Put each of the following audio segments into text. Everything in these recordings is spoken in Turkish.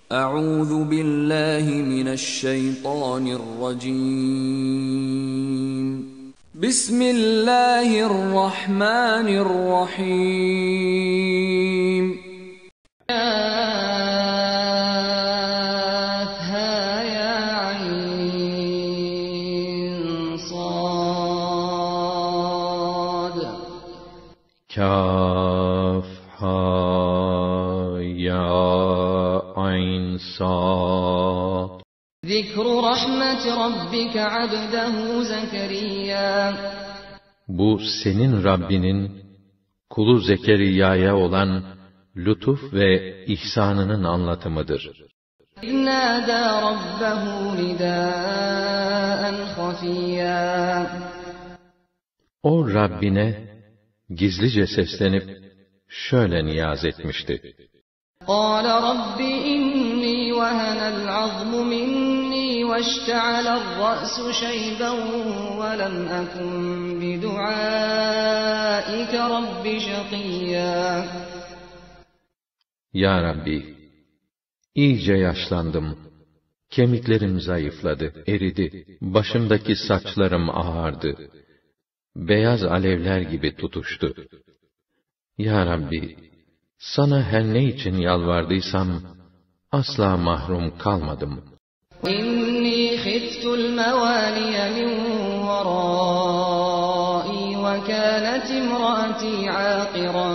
أعوذ بالله من الشيطان الرجيم بسم الله الرحمن الرحيم كافها يا عين صاد Kaf ha ya ayn sad. ذكر رحمة ربك عبده زكريا Bu senin Rabbinin kulu Zekeriya'ya olan lütuf ve ihsanının anlatımıdır. إذ نادى ربه نداء خفيا O Rabbine gizlice seslenip şöyle niyaz etmişti. قال رب إني وهن العظم مني واشتعل الرأس شيبا ولم أكن بدعائك رب شقيا Ya Rabbi, iyice yaşlandım. Kemiklerim zayıfladı, eridi. Başımdaki saçlarım ağardı. Beyaz alevler gibi tutuştu. Ya Rabbi, sana her ne için yalvardıysam, asla mahrum kalmadım. إني خفت الموالي من ورائي وكانت امرأتي عاقرا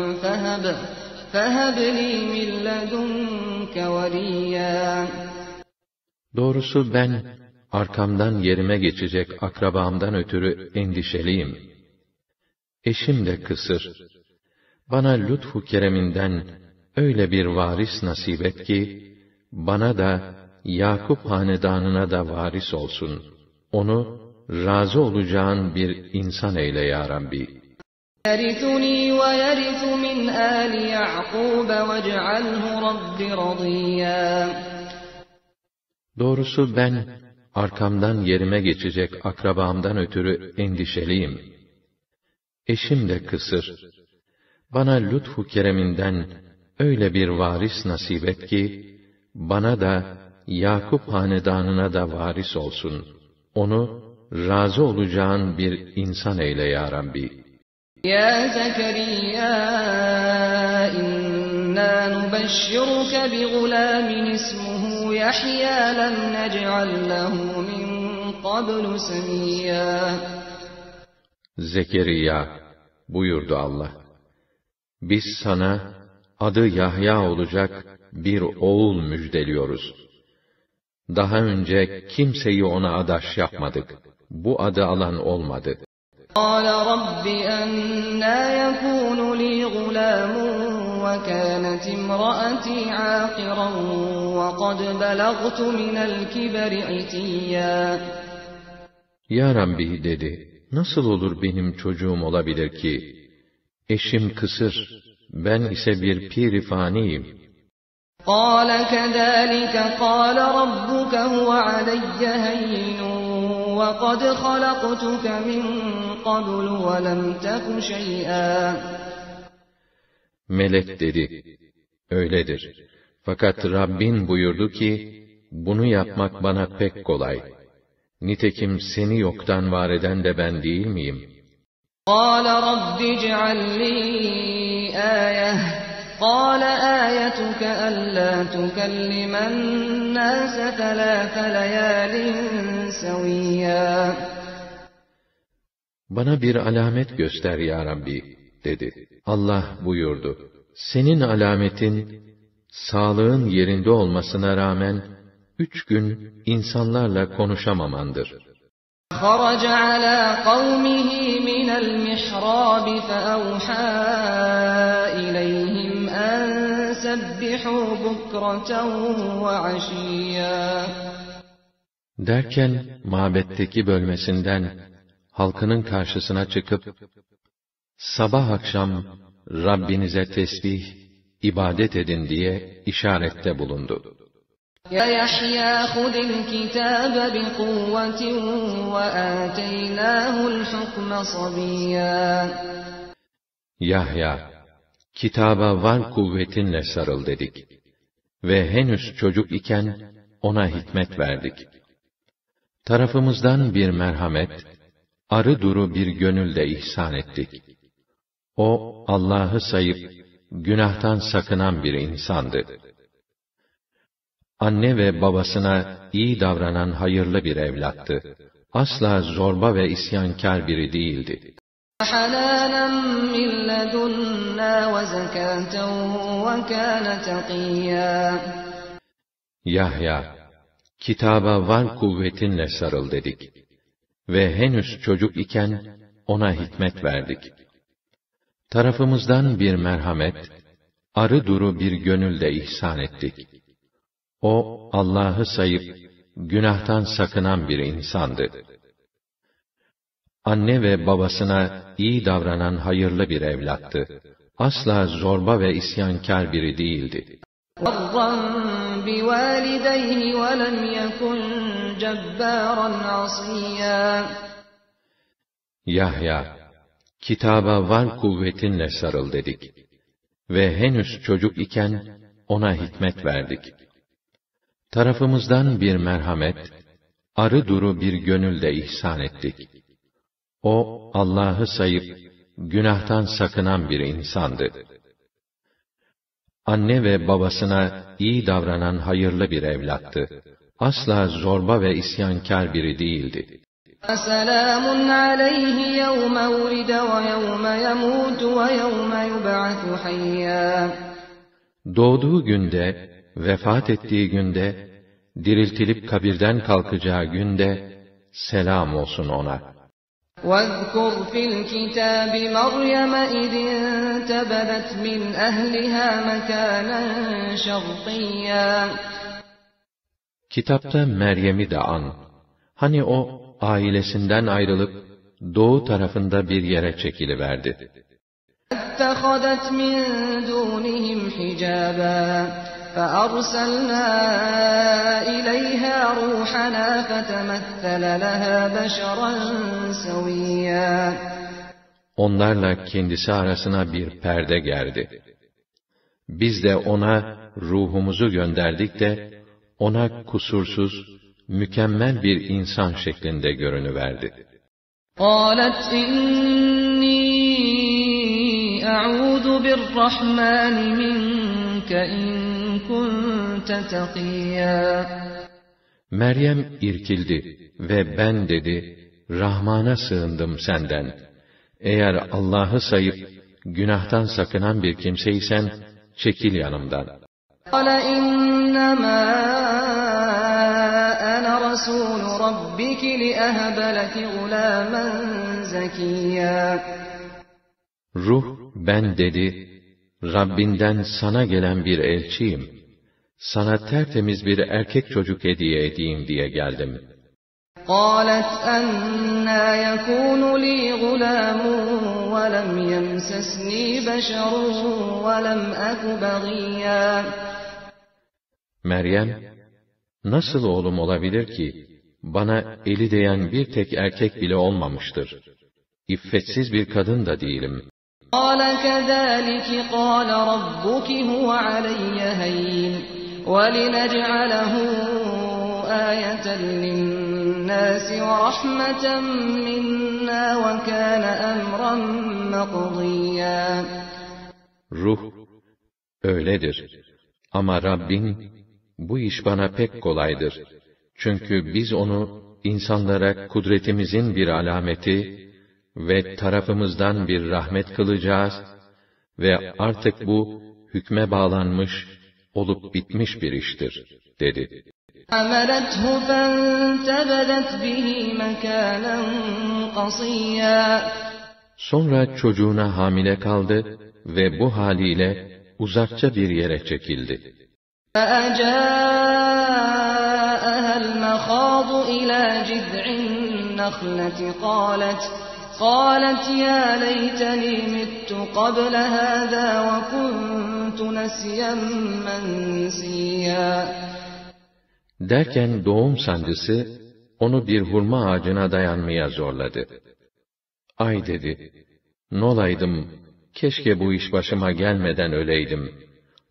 فهب لي من لدنك وليا Doğrusu ben, arkamdan yerime geçecek akrabamdan ötürü endişeliyim. Eşim de kısır. Bana lütfu kereminden öyle bir varis nasip et ki, bana da, Yakup hanedanına da varis olsun. Onu, razı olacağın bir insan eyle ya Rabbi. يرثني ويرث من آل يعقوب واجعله رب رضيا Doğrusu ben, arkamdan yerime geçecek akrabamdan ötürü endişeliyim. Eşim de kısır. Bana lütfu kereminden öyle bir varis nasip et ki, bana da, Yakup hanedanına da varis olsun. Onu, razı olacağın bir insan eyle ya Rabbi. يا زكريا إنا نبشرك بغلام اسمه يحيى لم نجعل له من قبل سميا Zekeriya, buyurdu Allah. Biz sana, adı Yahya olacak bir oğul müjdeliyoruz. Daha önce kimseyi ona adaş yapmadık. Bu adı alan olmadı. قال رب أنى يكون لي غلام وكانت امرأتي عاقرا وقد بلغت من الكبر عتيا Ya Rabbi dedi, nasıl olur benim çocuğum olabilir ki? Eşim kısır, ben ise bir pir-i-faniyim. قال كذلك قال ربك هو علي هين وقد خلقتك من قبل ولم تك شيئا Melek dedi, öyledir. Fakat Rabbin buyurdu ki, bunu yapmak bana pek kolay. Nitekim seni yoktan var eden de ben değil miyim? قال رب اجعل لي آية قال آيتك ألا تكلم الناس 3 ليال سويا Bana bir alamet göster ya Rabbi, dedi. Allah buyurdu, senin alametin, sağlığın yerinde olmasına rağmen, 3 gün insanlarla konuşamamandır. خرج على قومه من المحراب فأوحى إليهم أن سبحوا بكرة وعشيا Derken, mabetteki bölmesinden, halkının karşısına çıkıp, sabah akşam, Rabbinize tesbih, ibadet edin diye işarette bulundu. يا يحيى خذ الكتاب بقوة وآتيناه الحكم صبيا Yahya, kitaba var kuvvetinle sarıl dedik. ve henüz çocuk iken ona hikmet verdik. Tarafımızdan bir merhamet, arı duru bir gönül de ihsan ettik. O, Allah'ı sayıp, günahtan sakınan bir insandı. Anne ve babasına iyi davranan hayırlı bir evlattı. Asla zorba ve isyankâr biri değildi. حَنَانًا مِنْ لَدُنَّا وَزَكَاةً وَكَانَ تَقِيًّا. Yahya, kitaba var kuvvetinle sarıl dedik. Ve henüz çocuk iken ona hikmet verdik. Tarafımızdan bir merhamet, arı duru bir gönül de ihsan ettik. O, Allah'ı sayıp, günahtan sakınan bir insandı. Anne ve babasına iyi davranan hayırlı bir evlattı. Asla zorba ve isyankâr biri değildi. بَرًّا بِوَالِدَيْهِ وَلَمْ يَكُنْ جَبَّارًا عَصِيًّا. Yahya, kitaba var kuvvetinle sarıl dedik. Ve henüz çocuk iken ona hikmet verdik. Tarafımızdan bir merhamet, arı duru bir gönül de ihsan ettik. O, Allah'ı sayıp, günahtan sakınan bir insandı. Anne ve babasına iyi davranan hayırlı bir evlattı. Asla zorba ve isyankâr biri değildi. سَلَامٌ عَلَيْهِ يَوْمَ وُلِدَ وَيَوْمَ يَمُوتُ وَيَوْمَ يُبْعَثُ حَيًّا. Doğduğu günde, vefat ettiği günde, diriltilip kabirden kalkacağı günde, selam olsun ona. وَاذْكُرْ فِي الْكِتَابِ مَرْيَمَ إِذِ انتَبَذَتْ مِنْ أَهْلِهَا مَكَانًا شَرْقِيًّا. Kitapta Meryem'i de an. Hani o, ailesinden ayrılıp, doğu tarafında bir yere çekiliverdi. اتَّخَذَتْ مِنْ دُونِهِمْ حِجَابًا فَأَرْسَلْنَا إِلَيْهَا رُوحَنَا فَتَمَثَّلَ لَهَا بَشَرًا سَوِيًّا. Onlarla kendisi arasına bir perde gerdi. Biz de ona ruhumuzu gönderdik de, ona kusursuz, mükemmel bir insan şeklinde görünüverdi. قَالَتْ إِنِّي أَعُوذُ بِالرَّحْمَنِ مِنْكَ إِنْ كُنْتَ تَقِيًّا. Meryem irkildi ve ben dedi, Rahman'a sığındım senden. Eğer Allah'ı sayıp, günahtan sakınan bir kimseysen, çekil yanımdan. قَالَ إِنَّمَا أَنَا رَسُولُ رَبِّكِ لِأَهَبَ لَكِ غُلَامًا زَكِيًّا. Ruh, ben dedi, Rabbinden sana gelen bir elçiyim. Sana tertemiz bir erkek çocuk hediye edeyim diye geldim. قَالَتْ أَنَّى يَكُونُ لِي غُلَامٌ وَلَمْ يَمْسَسْنِي بَشَرٌ وَلَمْ أَكُ بَغِيًّا. Meryem, nasıl oğlum olabilir ki, bana eli değen bir tek erkek bile olmamıştır. İffetsiz bir kadın da değilim. قَالَ كَذَٰلِكِ قَالَ رَبُّكِ هُوَ عَلَيَّ هَيِّنٌ وَلِنَجْعَلَهُ آيَةً لِلنَّاسِ وَرَحْمَةً مِنَّا وَكَانَ أَمْرًا مَقْضِيًّا. Ruh, öyledir. Ama Rabbin, bu iş bana pek kolaydır. Çünkü biz onu insanlara kudretimizin bir alameti ve tarafımızdan bir rahmet kılacağız ve artık bu hükme bağlanmış, olup bitmiş bir iştir, dedi. حَمَلَتْهُ فَانْتَبَذَتْ بِهِ مَكَانًا قَصِيًّا. Sonra çocuğuna hamile kaldı ve bu haliyle uzakça bir yere çekildi. فَأَجَاءَهَا الْمَخَاضُ إِلَى جِذْعِ النَّخْلَةِ قَالَتْ يَا لَيْتَنِي مِتُّ قَبْلَ هَذَا وَكُنْتُ نَسْيًا مَنْسِيًّا. Derken doğum sancısı, onu bir hurma ağacına dayanmaya zorladı. Ay dedi, n'olaydım, keşke bu iş başıma gelmeden öleydim.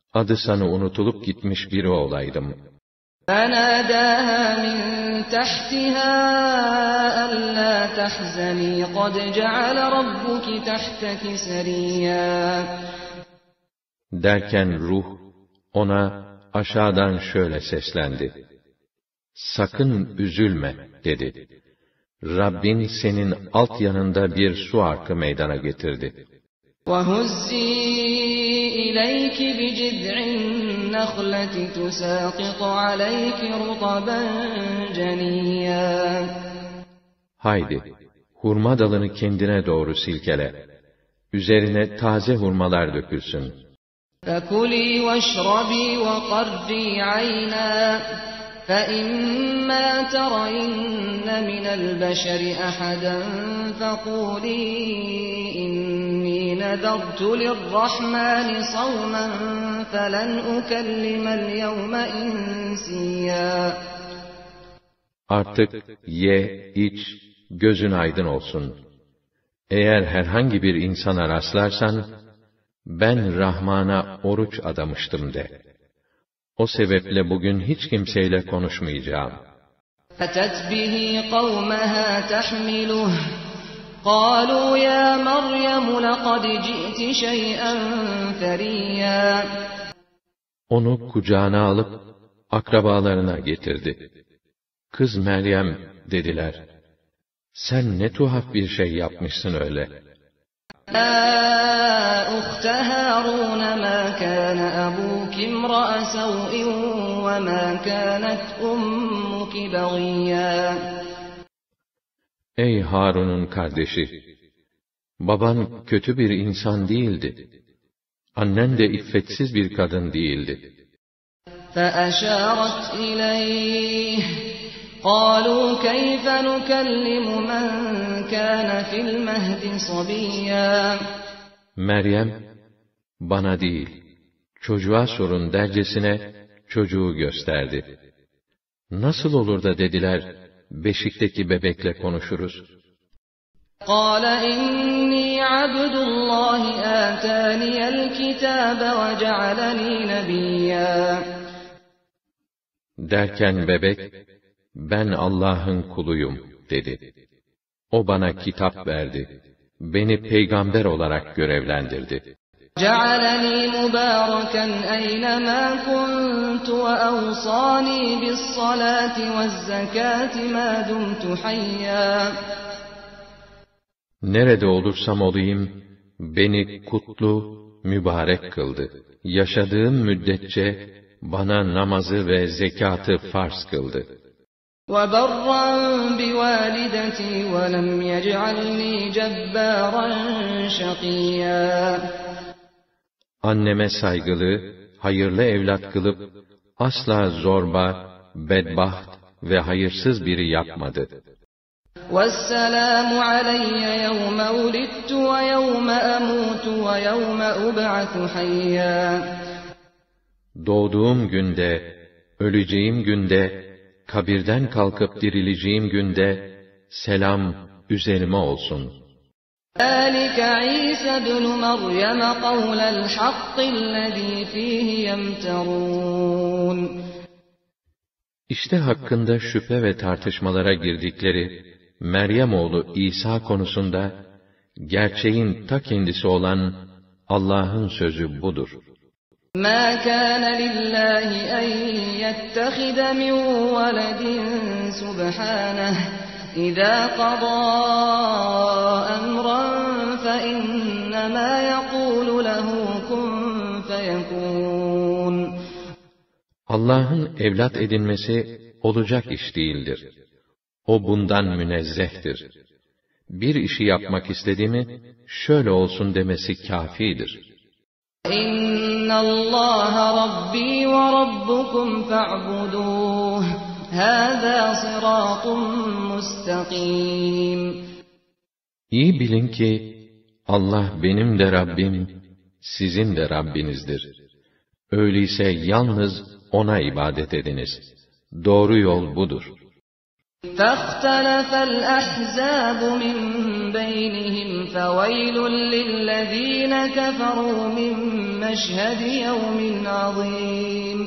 adı sanı unutulup gitmiş biri olaydım. فَنَادَاهَا مِنْ تَحْتِهَا أَلَّا تَحْزَنِي قَدْ جَعَلَ رَبُّكِ تَحْتَكِ سَرِيًّا. Derken ruh, ona aşağıdan şöyle seslendi. Sakın üzülme, dedi. Rabbin senin alt yanında bir su arkı meydana getirdi. وَهُزِّي إِلَيْكِ بِجِذْعِ النَّخْلَةِ تُسَاقِطُ عَلَيْكِ رُطَبًا جَنِيًّا. Haydi, hurma dalını kendine doğru silkele. Üzerine taze hurmalar dökülsün. فَكُلِي وَاشْرَبِي وَقَرِّي عَيْنًا فَإِمَّا تَرَيِنَّ مِنَ الْبَشَرِ أَحَدًا فَقُولِي إِنِّي نَذَرْتُ لِلرَّحْمَنِ صَوْمًا فَلَنْ أُكَلِّمَ الْيَوْمَ إِنْسِيًّا. Artık ye, iç, gözün aydın olsun. Eğer herhangi bir insana rastlarsan, ben Rahman'a oruç adamıştım de. O sebeple bugün hiç kimseyle konuşmayacağım. فَأَتَتْ بِهِ قَوْمَهَا تَحْمِلُهُ قَالُوا يَا مَرْيَمُ لَقَدْ جِئْتِ شَيْئًا فَرِيًّا. Onu kucağına alıp akrabalarına getirdi. Kız Meryem, dediler, sen ne tuhaf bir şey yapmışsın öyle. يَا أُخْتَ هَارُونَ مَا كَانَ أَبُوكِ امْرَأَ سَوْءٍ وَمَا كَانَتْ أُمُّكِ بَغِيًّا. Ey Harun'un kardeşi! Baban kötü bir insan değildi. Annen de iffetsiz bir kadın değildi. فَأَشَارَتْ إِلَيْهِ قَالُوا كَيْفَ نُكَلِّمُ مَنْ كَانَ فِي الْمَهْدِ صَبِيًّا. Meryem, bana değil, çocuğa sorun dercesine çocuğu gösterdi. Nasıl olur da dediler, beşikteki bebekle konuşuruz. قَالَ إِنِّي عَبْدُ اللّٰهِ آتَانِيَ الْكِتَابَ وَجَعَلَنِي نَبِيًّا. Derken bebek, ben Allah'ın kuluyum, dedi. O bana kitap verdi. Beni peygamber olarak görevlendirdi. جَعَلَنِي مُبَارَكًا أَيْنَمَا كُنْتُ وَأَوْصَانِي بِالصَّلَاةِ وَالزَّكَاةِ مَا دُمْتُ حَيًّا. Nerede olursam olayım, beni kutlu, mübarek kıldı. Yaşadığım müddetçe bana namazı ve zekatı farz kıldı. وَبَرًّا بِوَالِدَتِي وَلَمْ يَجْعَلْنِي جَبَّارًا شَقِيًّا. Anneme saygılı, hayırlı evlat kılıp, asla zorba, bedbaht ve hayırsız biri yapmadı. وَالسَّلَامُ عَلَيَّ يَوْمَ وُلِدتُّ وَيَوْمَ أَمُوتُ وَيَوْمَ أُبْعَثُ حَيًّا. Doğduğum günde, öleceğim günde, kabirden kalkıp dirileceğim günde, selam üzerime olsun. ذَٰلِكَ عِيسَى ابْنُ مَرْيَمَ قَوْلَ الْحَقِّ الَّذ۪ي ف۪يهِ يَمْتَرُونَ. İşte hakkında şüphe ve tartışmalara girdikleri Meryem oğlu İsa konusunda gerçeğin ta kendisi olan Allah'ın sözü budur. مَا كَانَ لِلّٰهِ أَنْ يَتَّخِذَ مِنْ وَلَدٍ سُبْحَانَهُ إِذَا قَضَى أَمْرًا فَإِنَّمَا يَقُولُ لَهُ كُنْ فَيَكُونُ. Allah'ın evlat edinmesi olacak iş değildir. O bundan münezzehtir. Bir işi yapmak istedi mi, şöyle olsun demesi kâfidir. إِنَّ اللّٰهَ رَبِّي وَرَبُّكُمْ فَاعْبُدُوهُ هَذَا صِرَاطٌ مُسْتَقِيمٌ. İyi bilin ki, Allah benim de Rabbim, sizin de Rabbinizdir. Öyleyse yalnız O'na ibadet ediniz. Doğru yol budur. فاختلف الأحزاب من بينهم فويل للذين كفروا من مشهد يوم عظيم.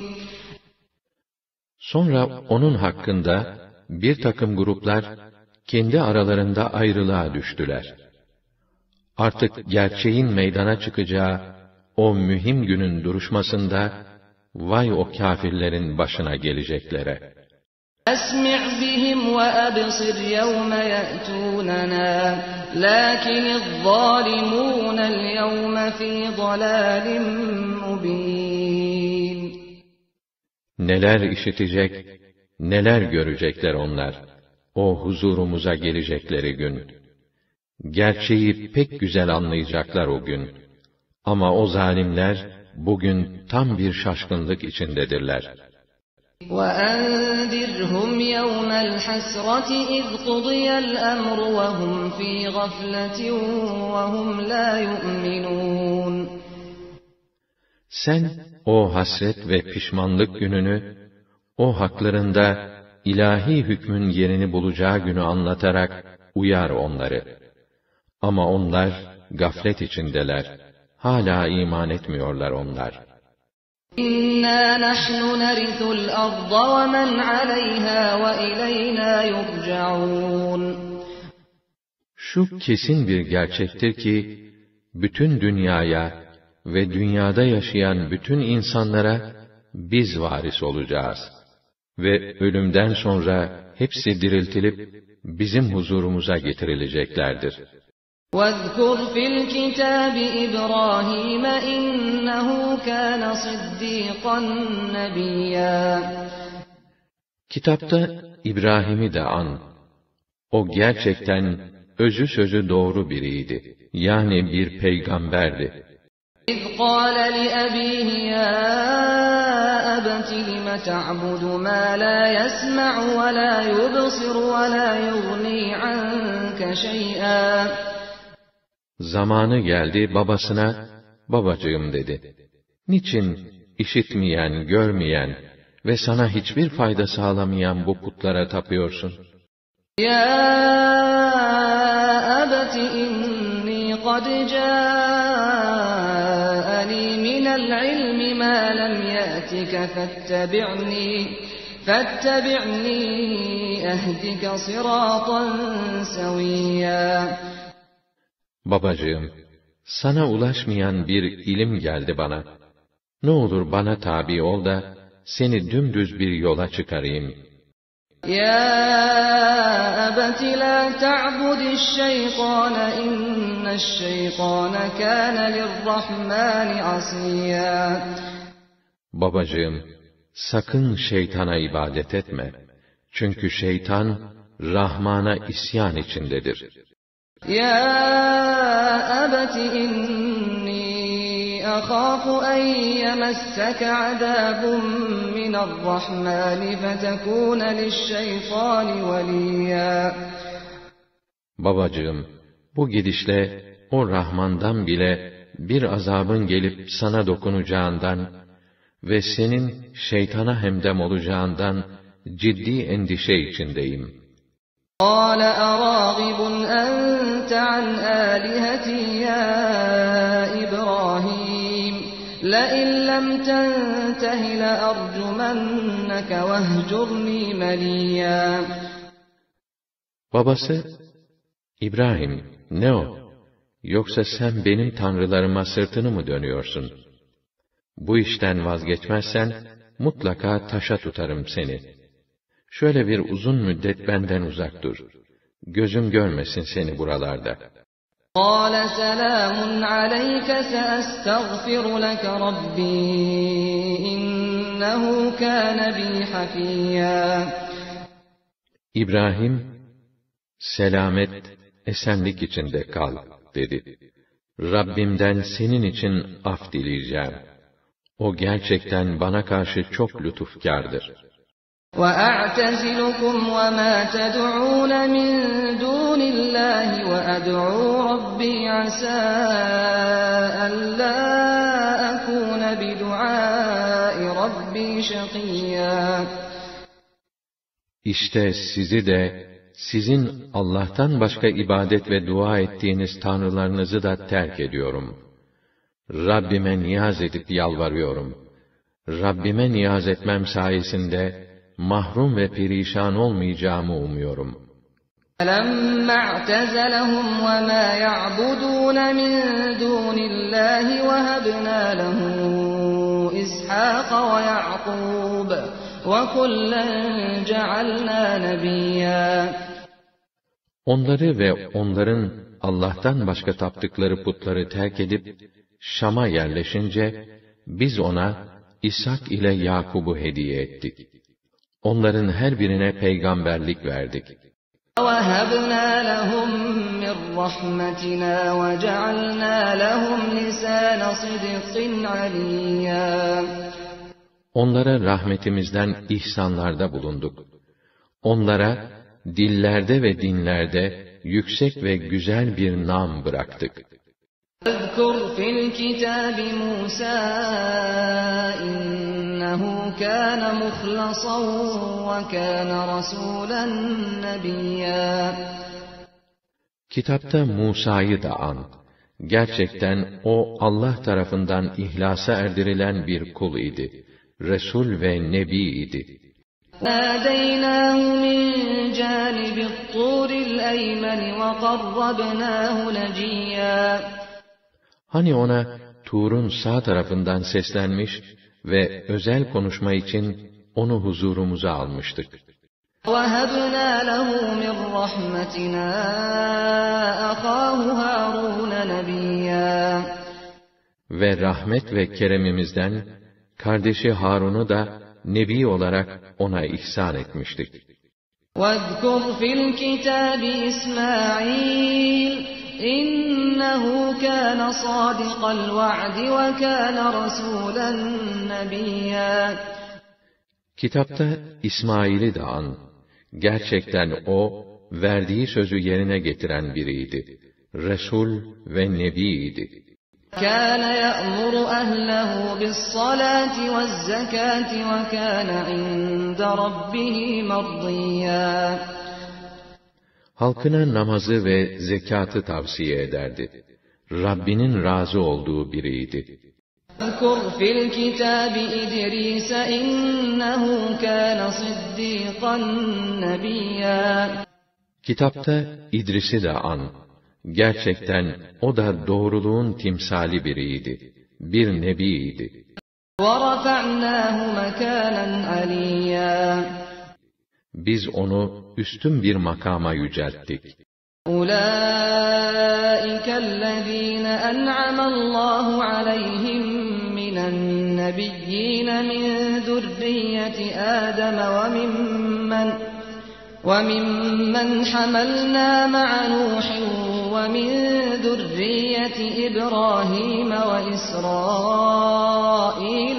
Sonra onun hakkında bir takım gruplar kendi aralarında ayrılığa düştüler. Artık gerçeğin meydana çıkacağı o mühim günün duruşmasında vay o kâfirlerin başına geleceklere. أسمع بهم وأبصر يوم يأتوننا لكن الظالمون اليوم في ضلال مبين. Neler işitecek, neler görecekler onlar, o huzurumuza gelecekleri gün. Gerçeği pek güzel anlayacaklar o gün. Ama o zalimler, bugün tam bir şaşkınlık içindedirler. وَأَنذِرْهُمْ يَوْمَ الْحَسْرَةِ إِذْ قُضِيَ الْأَمْرُ وَهُمْ فِي غَفْلَةٍ وَهُمْ لَا يُؤْمِنُونَ. Sen o hasret ve pişmanlık gününü, o haklarında ilahi hükmün yerini bulacağı günü anlatarak uyar onları. Ama onlar gaflet içindeler. Hala iman etmiyorlar onlar. İnna nahnu narisul arda ve men aleyha ve ileyna yurcaun. Şu kesin bir gerçektir ki, bütün dünyaya ve dünyada yaşayan bütün insanlara biz varis olacağız. Ve ölümden sonra hepsi diriltilip bizim huzurumuza getirileceklerdir. وَاذْكُرْ فِي الْكِتَابِ إِبْرَاهِيمَ إِنَّهُ كَانَ صِدِّيقًا نَبِيًّا. Kitapta İbrahim'i de an. O gerçekten özü sözü doğru biriydi. Yani bir peygamberdi. إِذْ قَالَ لِأَبِيهِ يَا أَبَتِ لِمَ تَعْبُدُ مَا لَا يَسْمَعُ وَلَا يُبْصِرُ وَلَا يُغْنِي عَنكَ شَيْئًا. Zamanı geldi babasına, babacığım dedi. Niçin işitmeyen, görmeyen ve sana hiçbir fayda sağlamayan bu putlara tapıyorsun? Ya abati inni qad ca'ani minel ilmi ma lem ya'tika fattabi'ni ehdike siratan saviyya. Babacığım, sana ulaşmayan bir ilim geldi bana. Ne olur bana tabi ol da, seni dümdüz bir yola çıkarayım. Ya abati la ta'budiş-şeytâne inneş-şeytâne kâne lirrahmâni asiyya. Babacığım, sakın şeytana ibadet etme. Çünkü şeytan, Rahman'a isyan içindedir. Ya abati inni akhafu en yemesseke azabun minarrahmani fetekûne liş-şeytâni veliyya. Babacığım, bu gidişle o Rahman'dan bile bir azabın gelip sana dokunacağından ve senin şeytana hemdem olacağından ciddi endişe içindeyim. قَالَ أَرَاغِبٌ أَنْتَ عَنْ آلِهَتِي يَا إِبْرَاهِيمُ لَئِنْ لَمْ تَنْتَهِ لَأَرْجُمَنَّكَ وَاهْجُرْنِي مَلِيًّا. Babası, İbrahim, ne o? Yoksa sen benim tanrılarıma sırtını mı dönüyorsun? Bu işten vazgeçmezsen, mutlaka taşa tutarım seni. Şöyle bir uzun müddet benden uzak dur. Gözüm görmesin seni buralarda. قَالَ سَلَامٌ عَلَيْكَ سَأَسْتَغْفِرُ لَكَ رَبِّي إِنَّهُ كَانَ بِي حَفِيًّا. İbrahim, selamet, esenlik içinde kal, dedi. Rabbimden senin için af dileyeceğim. O gerçekten bana karşı çok lütufkârdır. وَأَعْتَزِلُكُمْ وَمَا تَدْعُونَ مِنْ دُونِ اللّٰهِ وَأَدْعُو رَبِّي عَسَىٰ أَلَّا أَكُونَ بِدُعَاءِ رَبِّي شَقِيًّا. İşte sizi de, sizin Allah'tan başka ibadet ve dua ettiğiniz tanrılarınızı da terk ediyorum. Rabbime niyaz edip yalvarıyorum. Rabbime niyaz etmem sayesinde, mahrum ve perişan olmayacağımı umuyorum. فَلَمَّا اعْتَزَلَهُمْ وَمَا يَعْبُدُونَ مِنْ دُونِ اللّٰهِ وَهَبْنَا لَهُ إِسْحَاقَ وَيَعْقُوبَ وَكُلًّا جَعَلْنَا نَبِيًّا. Onları ve onların Allah'tan başka taptıkları putları terk edip, Şam'a yerleşince, biz ona İshak ile Yakub'u hediye ettik. Onların her birine peygamberlik verdik. وَوَهَبْنَا لَهُم مِّن رَّحْمَتِنَا وَجَعَلْنَا لَهُمْ لِسَانَ صِدْقٍ عَلِيًّا. Onlara rahmetimizden ihsanlarda bulunduk. Onlara dillerde ve dinlerde yüksek ve güzel bir nam bıraktık. اذْكُرْ فِي الْكِتَابِ مُوسَىٰ إِنَّهُ كَانَ مُخْلَصًا وَكَانَ رَسُولًا نَبِيًّا. Kitapta Musa'yı da an. Gerçekten o Allah tarafından ihlasa erdirilen bir kul idi. Resul ve Nebi idi. نَادَيْنَاهُ مِنْ جَانِبِ الطُّورِ الْأَيْمَنِ وَقَرَّبْنَاهُ نَجِيًّا. Hani ona Tur'un sağ tarafından seslenmiş ve özel konuşma için onu huzurumuza almıştık. وَهَبْنَا لَهُ مِنْ رَحْمَتِنَا أَخَاهُ هَارُونَ نَبِيًّا. Ve rahmet ve keremimizden kardeşi Harun'u da Nebi olarak ona ihsan etmiştik. وَاذْكُرْ فِي الْكِتَابِ إِسْمَاعِيلَ إِنَّهُ كَانَ صَادِقَ الْوَعْدِ وَكَانَ رَسُولًا نَبِيًّا. Kitapta İsmail'i de an. Gerçekten o, verdiği sözü yerine getiren biriydi. Resul ve Nebi'ydi. كَانَ يَأْمُرُ أَهْلَهُ بِالصَّلَاةِ وَالزَّكَاةِ وَكَانَ عِندَ رَبِّهِ مَرْضِيًّا. Halkına namazı ve zekatı tavsiye ederdi. Rabbinin razı olduğu biriydi. اذْكُرْ فِي الْكِتَابِ إِدْرِيسَ إِنَّهُ كَانَ صِدِّيقًا نَبِيًّا. Kitapta İdris'i de an. Gerçekten o da doğruluğun timsali biriydi. Bir nebiydi. وَرَفَعْنَاهُ مَكَانًا عَلِيًّا. Biz onu üstün bir makama yücelttik. أُولَٰئِكَ الَّذ۪ينَ أَنْعَمَ اللّٰهُ عَلَيْهِمْ مِنَ النَّبِيِّينَ مِنْ ذُرِّيَّةِ آدَمَ وَمِمَّنْ حَمَلْنَا مَعَ نُوحٍ وَمِنْ ذُرِّيَّةِ إِبْرَاهِيمَ وَإِسْرَائِيلَ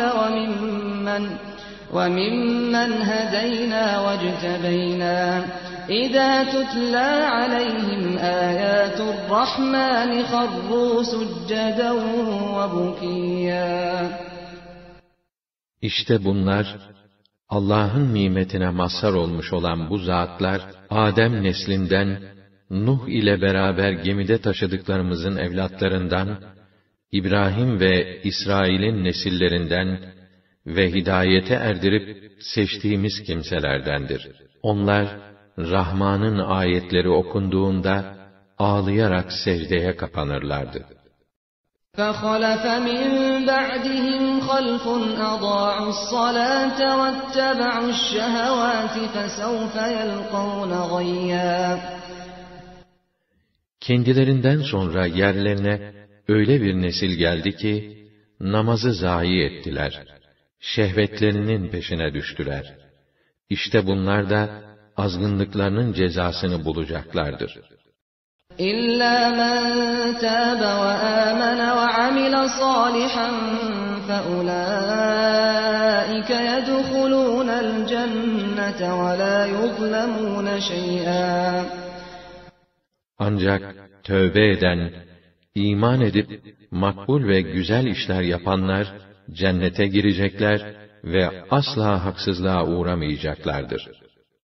وَمِمَّنْ هَدَيْنَا وَاجْتَبَيْنَا إِذَا تُتْلَى عَلَيْهِمْ آيَاتُ الرَّحْمَنِ خَرُّوا سُجَّدًا وَبُكِيًّا. İşte bunlar, Allah'ın nimetine mazhar olmuş olan bu zatlar, Adem neslinden, Nuh ile beraber gemide taşıdıklarımızın evlatlarından, İbrahim ve İsrail'in nesillerinden ve hidayete erdirip seçtiğimiz kimselerdendir. Onlar, Rahman'ın ayetleri okunduğunda, ağlayarak secdeye kapanırlardı. فَخَلَفَ مِنْ بَعْدِهِمْ خَلْفٌ أَضَاعُوا الصَّلَاةَ وَاتَّبَعُوا الشَّهَوَاتِ فَسَوْفَ يَلْقَوْنَ غَيًّا. Kendilerinden sonra yerlerine öyle bir nesil geldi ki, namazı zayi ettiler. Şehvetlerinin peşine düştüler. İşte bunlar da, azgınlıklarının cezasını bulacaklardır. إِلَّا مَنْ تَابَ وَآمَنَ وَعَمِلَ صَالِحًا فَأُولَٰئِكَ يَدْخُلُونَ الْجَنَّةَ وَلَا يُظْلَمُونَ شَيْئًا. Ancak tövbe eden, iman edip makbul ve güzel işler yapanlar cennete girecekler ve asla haksızlığa uğramayacaklardır.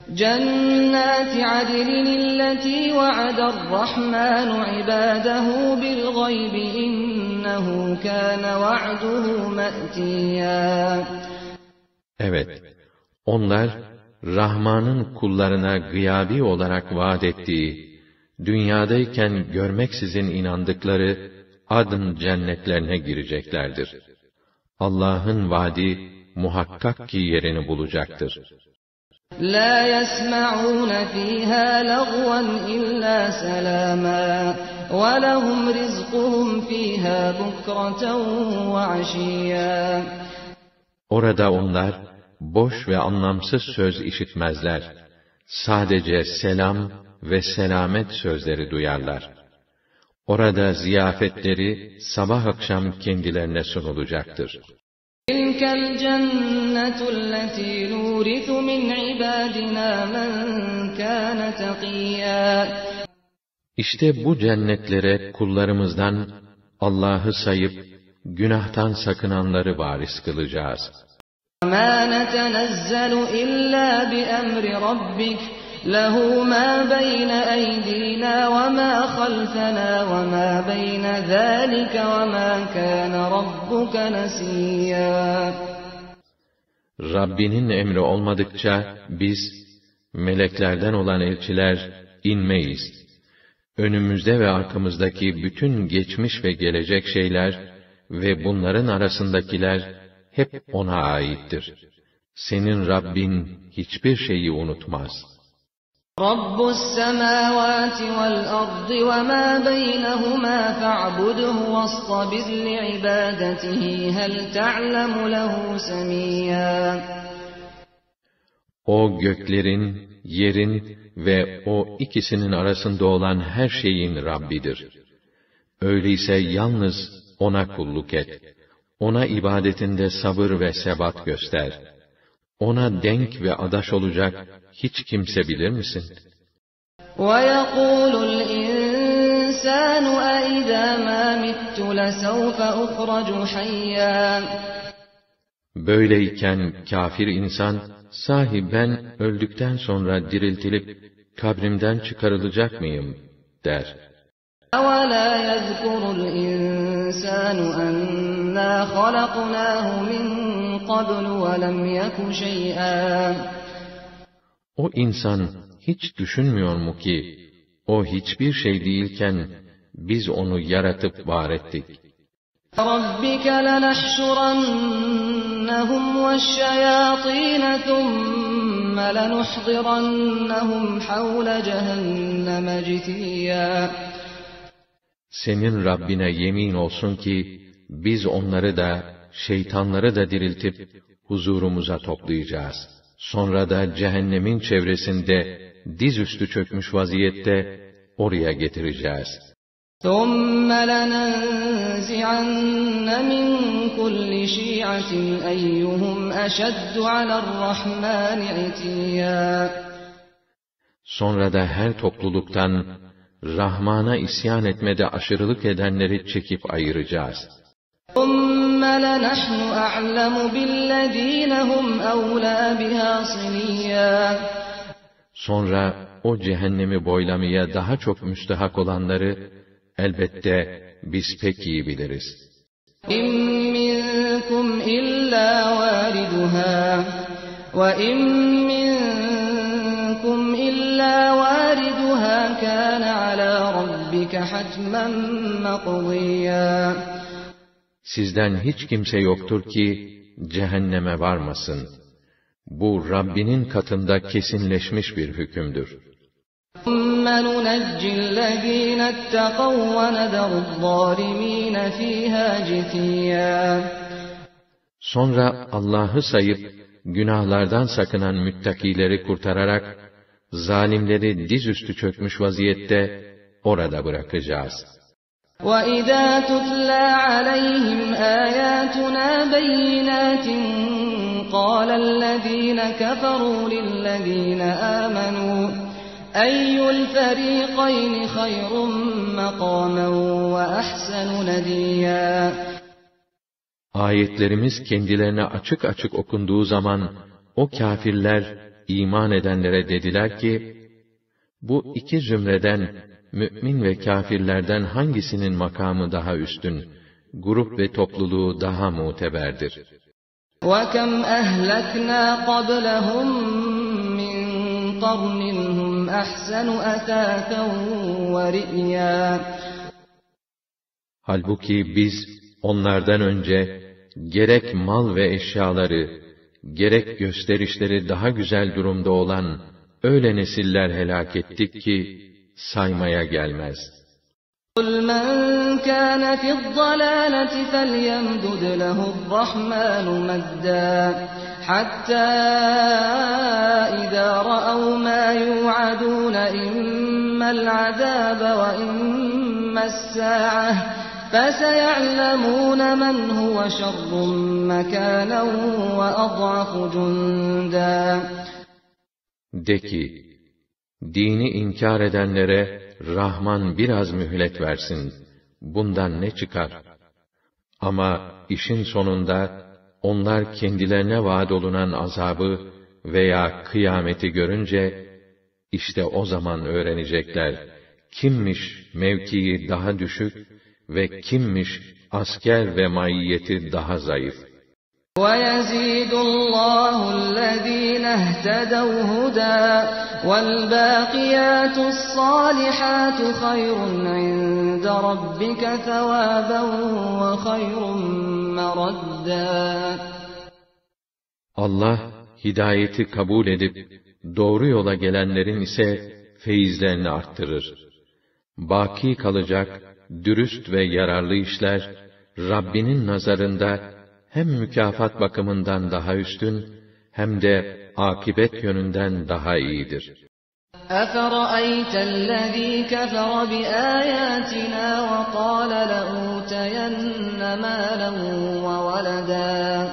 جنات عدن التي وعد الرحمن عباده بالغيب إنه كان وعده مأتيا. Evet, onlar Rahman'ın kullarına gıyabi olarak vaat ettiği, dünyadayken görmeksizin inandıkları adın cennetlerine gireceklerdir. Allah'ın vaadi muhakkak ki yerini bulacaktır. لا يسمعون فيها لغوا إلا سلاما ولهم رزقهم فيها بكرة وعشيا. Orada onlar boş ve anlamsız söz işitmezler. Sadece selam ve selamet sözleri duyarlar. Orada ziyafetleri sabah akşam kendilerine sunulacaktır. تلك الجنة التي نورث من عبادنا من كان تقيا. İşte bu cennetlere kullarımızdan Allah'ı sayıp günahtan sakınanları varis kılacağız. مَا نَتَنَزَّلُ إِلَّا بِأَمْرِ رَبِّكَ لَهُ مَا بَيْنَ أَيْدِينَا وَمَا خَلْفَنَا وَمَا بَيْنَ ذَٰلِكَ وَمَا كَانَ رَبُّكَ نَسِيًّا. Rabbinin emri olmadıkça biz, meleklerden olan elçiler, inmeyiz. Önümüzde ve arkamızdaki bütün geçmiş ve gelecek şeyler ve bunların arasındakiler hep O'na aittir. Senin Rabbin hiçbir şeyi unutmaz. رَبُّ السَّمَاوَاتِ وَالْأَرْضِ وَمَا بَيْنَهُمَا فَاعْبُدْهُ وَاصْطَبِرْ لِعِبَادَتِهِ هَلْ تَعْلَمُ لَهُ سَمِيًّا. O göklerin, yerin ve o ikisinin arasında olan her şeyin Rabbidir. Öyleyse yalnız O'na kulluk et. O'na ibadetinde sabır ve sebat göster. O'na denk ve adaş olacak hiç kimse bilir misin? وَيَقُولُ الْإِنسَانُ أَإِذَا مَا مِتُّ لَسَوْفَ أُخْرَجُ حَيًّا. Böyleyken kafir insan, sahi ben öldükten sonra diriltilip kabrimden çıkarılacak mıyım der. أَوَلَا يَذْكُرُ الْإِنسَانُ أَنَّا خَلَقْنَاهُ مِنْ قَبْلُ وَلَمْ يَكُ شَيْئًا. O insan hiç düşünmüyor mu ki, o hiçbir şey değilken biz onu yaratıp var ettik. رَبِّكَ لَنَحْشُرَنَّهُمْ وَالشَّيَاطِينَ ثُمَّ لَنُحْضِرَنَّهُمْ حَوْلَ جَهَنَّمَ جِثِيًّا. Senin Rabbine yemin olsun ki, biz onları da, şeytanları da diriltip, huzurumuza toplayacağız. Sonra da cehennemin çevresinde, dizüstü çökmüş vaziyette, oraya getireceğiz. ثُمَّ لَنَنزِعَنَّ مِنْ كُلِّ شِيعَةٍ أَيُّهُمْ أَشَدُّ عَلَى الرَّحْمَنِ عِتِيًّا. Sonra da her topluluktan, Rahman'a isyan etmede aşırılık edenleri çekip ayıracağız. ثُمَّ لَنَحْنُ أَعْلَمُ بِالَّذ۪ينَ هُمْ أَوْلَى بِهَا صِلِيًّا. Sonra o cehennemi boylamaya daha çok müstehak olanları, elbette biz pek iyi biliriz. إِن مِّنكُمْ إِلَّا وَارِدُهَا وَإِن مِّنكُمْ إِلَّا وَارِدُهَا كَانَ عَلَى رَبِّكَ حَتْمًا مَّقْضِيًّا. Sizden hiç kimse yoktur ki cehenneme varmasın. Bu Rabbinin katında kesinleşmiş bir hükümdür. ثُمَّ نُنَجِّي الَّذ۪ينَ اتَّقَوْا وَنَذَرُ الظَّالِم۪ينَ ف۪يهَا جِثِيًّا. Sonra Allah'ı sayıp, günahlardan sakınan müttakileri kurtararak, zalimleri dizüstü çökmüş vaziyette orada bırakacağız. وَإِذَا تُتْلَى عَلَيْهِمْ آيَاتُنَا بَيِّنَاتٍ قَالَ الَّذ۪ينَ كَفَرُوا لِلَّذ۪ينَ آمَنُوا أَيُّ الْفَر۪يقَيْنِ خَيْرٌ مَقَامًا وَأَحْسَنُ نَدِيًّا. Ayetlerimiz kendilerine açık açık okunduğu zaman, o kâfirler, iman edenlere dediler ki, bu iki zümreden, mü'min ve kâfirlerden hangisinin makamı daha üstün, grup ve topluluğu daha muteberdir? وَكَمْ أَهْلَكْنَا قَبْلَهُمْ مِنْ قَرْنٍ هُمْ أَحْسَنُ أَثَاثًا وَرِئْيًا. Halbuki biz onlardan önce gerek mal ve eşyaları, gerek gösterişleri daha güzel durumda olan öyle nesiller helak ettik ki saymaya gelmez. قُلْ مَنْ كَانَ فِي الضَّلَالَةِ فَلْيَمْدُدْ لَهُ الرَّحْمَنُ مَدًّا حَتَّى إِذَا رَأَوْا مَا يُوعَدُونَ إِمَّا الْعَذَابَ وَإِمَّا السَّاعَةَ فَسَيَعْلَمُونَ مَنْ هُوَ شَرٌّ مَكَانًا وَأَضْعَفُ جُنْدًا. De ki, dini inkar edenlere Rahman biraz mühlet versin, bundan ne çıkar? Ama işin sonunda onlar kendilerine vaad olunan azabı veya kıyameti görünce, işte o zaman öğrenecekler, kimmiş mevkii daha düşük ve kimmiş asker ve maiyeti daha zayıf. وَيَزِيدُ اللّٰهُ الَّذ۪ينَ اهْتَدَوْا هُدًى وَالْبَاقِيَاتُ الصَّالِحَاتُ خَيْرٌ عِنْدَ رَبِّكَ ثَوَابًا وَخَيْرٌ مَرَدًّا. Allah, hidayeti kabul edip, doğru yola gelenlerin ise feyizlerini arttırır. Baki kalacak, dürüst ve yararlı işler, Rabbinin nazarında, hem mükafat bakımından daha üstün, hem de akibet yönünden daha iyidir. أَفَرَأَيْتَ الَّذ۪ي كَفَرَ بِآيَاتِنَا وَقَالَ لَأُوتَيَنَّ مَالًا وَوَلَدًا.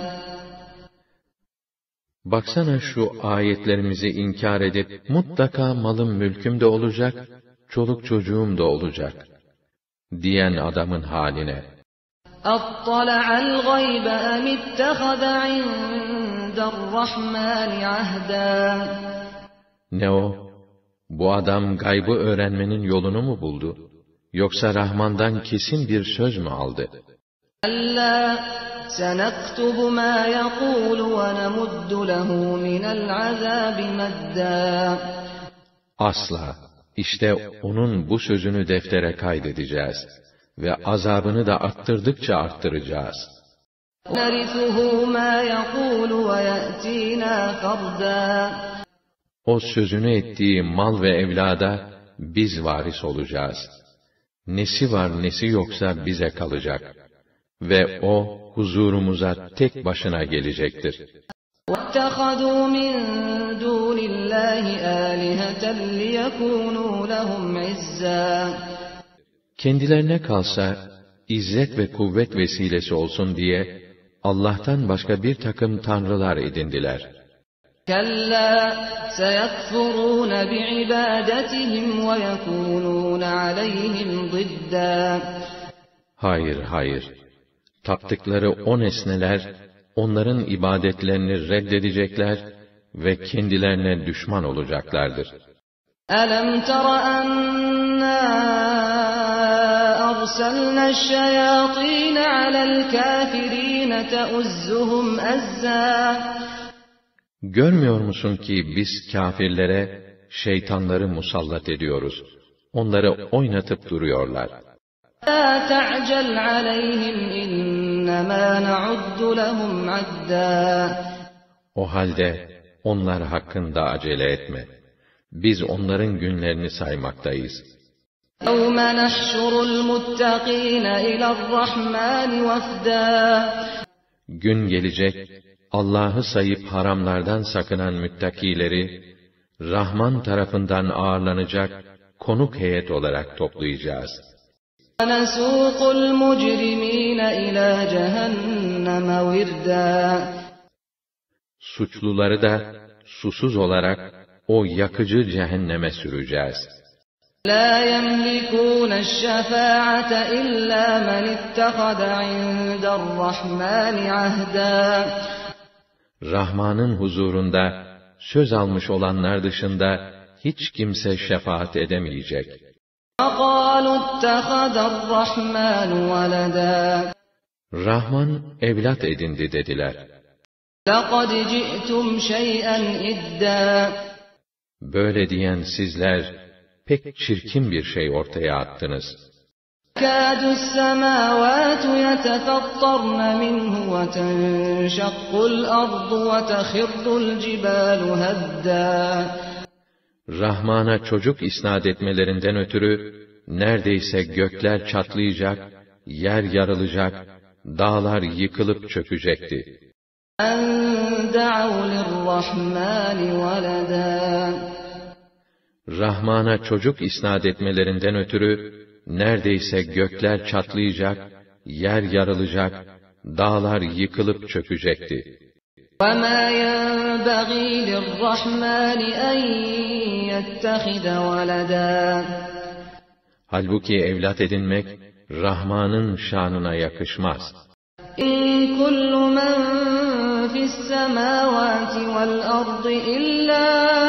Baksana şu ayetlerimizi inkar edip, mutlaka malım mülküm de olacak, çoluk çocuğum da olacak diyen adamın haline. أَطَّلَعَ الْغَيْبَ أَمِ اتَّخَذَ عِندَ الرَّحْمَنِ عَهْدًا. Ne o? Bu adam gaybı öğrenmenin yolunu mu buldu? Yoksa Rahman'dan kesin bir söz mü aldı? أَلَّا سَنَكْتُبُ مَا يَقُولُ وَنَمُدُّ لَهُ مِنَ الْعَذَابِ مَدًّا. Asla! İşte onun bu sözünü deftere kaydedeceğiz ve azabını da arttırdıkça arttıracağız. وَنَرِثُهُ مَا يَقُولُ وَيَأْتِينَا فَرْدًا. O sözünü ettiği mal ve evlada biz varis olacağız. Nesi var nesi yoksa bize kalacak. Ve o huzurumuza tek başına gelecektir. وَاتَّخَذُوا مِنْ دُونِ اللّٰهِ آلِهَةً لِيَكُونُوا لَهُمْ عِزًّا. Kendilerine kalsa, izzet ve kuvvet vesilesi olsun diye, Allah'tan başka bir takım tanrılar edindiler. كَلَّا سَيَكْفُرُونَ بِعِبَادَتِهِمْ وَيَكُونُونَ عَلَيْهِمْ ضِدًّا. Hayır, hayır. Taptıkları o nesneler, onların ibadetlerini reddedecekler ve kendilerine düşman olacaklardır. أَلَمْ تَرَ أَنَّا أَرْسَلْنَا الشَّيَاطِينَ عَلَى الْكَافِرِينَ تَؤُزُّهُمْ أَزًّا. Görmüyor musun ki biz kâfirlere şeytanları musallat ediyoruz. Onları oynatıp duruyorlar. لَا تَعْجَلْ عَلَيْهِمْ إِنَّمَا نَعُدُّ لَهُمْ عَدًّا. O halde onlar hakkında acele etme. Biz onların günlerini saymaktayız. يَوْمَ نَحْشُرُ الْمُتَّقِينَ إِلَى الرَّحْمَنِ وَفْدًا. Gün gelecek, Allah'ı sayıp haramlardan sakınan müttakileri, Rahman tarafından ağırlanacak konuk heyet olarak toplayacağız. وَنَسُوقُ الْمُجْرِمِينَ إِلَى جَهَنَّمَ وِرْدًا. Suçluları da susuz olarak o yakıcı cehenneme süreceğiz. لَا يَمْلِكُونَ الشَّفَاعَةَ إِلَّا مَنِ اتَّخَذَ عِندَ الرَّحْمَنِ عَهْدًا. Rahman'ın huzurunda söz almış olanlar dışında hiç kimse şefaat edemeyecek. وَقَالُوا اتَّخَذَ الرَّحْمَنُ وَلَدًا Rahman evlat edindi dediler. لَقَدْ جِئْتُمْ شَيْئًا إِدًّا Böyle diyen sizler pek çirkin bir şey ortaya attınız. كَادُ السَّمَاوَاتُ يَتَفَطَّرْنَ مِنْهُ وَتَنشَقُّ الْأَرْضُ وَتَخِرُّ الْجِبَالُ هَدًّا Rahman'a çocuk isnat etmelerinden ötürü neredeyse gökler çatlayacak, yer yarılacak, dağlar yıkılıp çökecekti. أَنْ دَعَوْا لِلرَّحْمَنِ وَلَدًا Rahman'a çocuk isnat etmelerinden ötürü neredeyse gökler çatlayacak, yer yarılacak, dağlar yıkılıp çökecekti. وَمَا يَنبَغِي لِلرَّحْمَنِ أَنْ يَتَّخِذَ وَلَدًا Halbuki evlat edinmek, Rahman'ın şanına yakışmaz. إِنْ كُلُّ مَنْ فِي السَّمَاوَاتِ وَالْأَرْضِ إِلَّا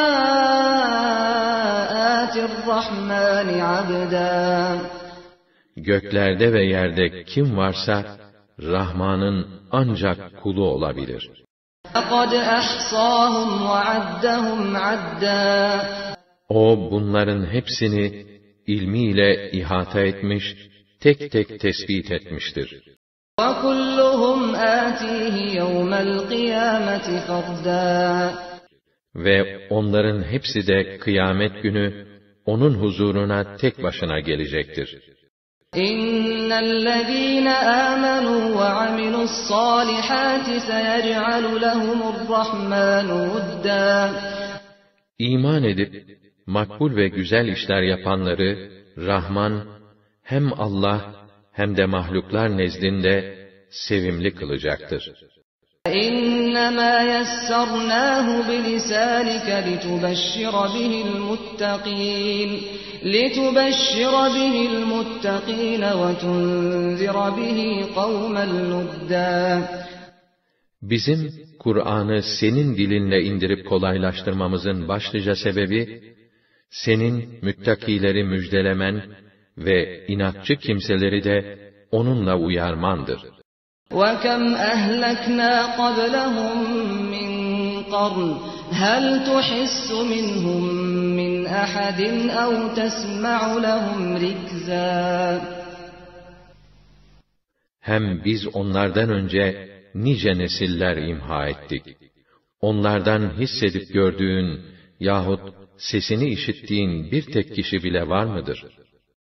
آتِ الرَّحْمَنِ عَبْدًا Göklerde ve yerde kim varsa, Rahman'ın ancak kulu olabilir. لَقَدْ أَحْصَاهُمْ وَعَدَّهُمْ عَدًّا O bunların hepsini ilmiyle ihata etmiş, tek tek tespit etmiştir. وَكُلُّهُمْ آتِيهِ يَوْمَ الْقِيَامَةِ فَرْدًا Ve onların hepsi de kıyamet günü, onun huzuruna tek başına gelecektir. إِنَّ الَّذِينَ آمَنُوا وَعَمِلُوا الصَّالِحَاتِ سَيَجْعَلُ لَهُمُ الرَّحْمَنُ وُدًّا İman edip, makbul ve güzel işler yapanları, Rahman, hem Allah, hem de mahluklar nezdinde sevimli kılacaktır. إِنَّمَا يَسَّرْنَاهُ بِلِسَانِكَ لِتُبَشِّرَ بِهِ الْمُتَّقِينَ وَتُنذِرَ بِهِ قَوْمًا لُدًّا Bizim Kur'an'ı senin dilinle indirip kolaylaştırmamızın başlıca sebebi, senin müttakileri müjdelemen ve inatçı kimseleri de onunla uyarmandır. وَكَمْ أَهْلَكْنَا قَبْلَهُمْ مِنْ قَرْنٍ هَلْ تُحِسُّ مِنْهُمْ مِنْ أَحَدٍ أَوْ تَسْمَعُ لَهُمْ رِكْزًا Hem biz onlardan önce nice nesiller imha ettik. Onlardan hissedip gördüğün yahut sesini işittiğin bir tek kişi bile var mıdır?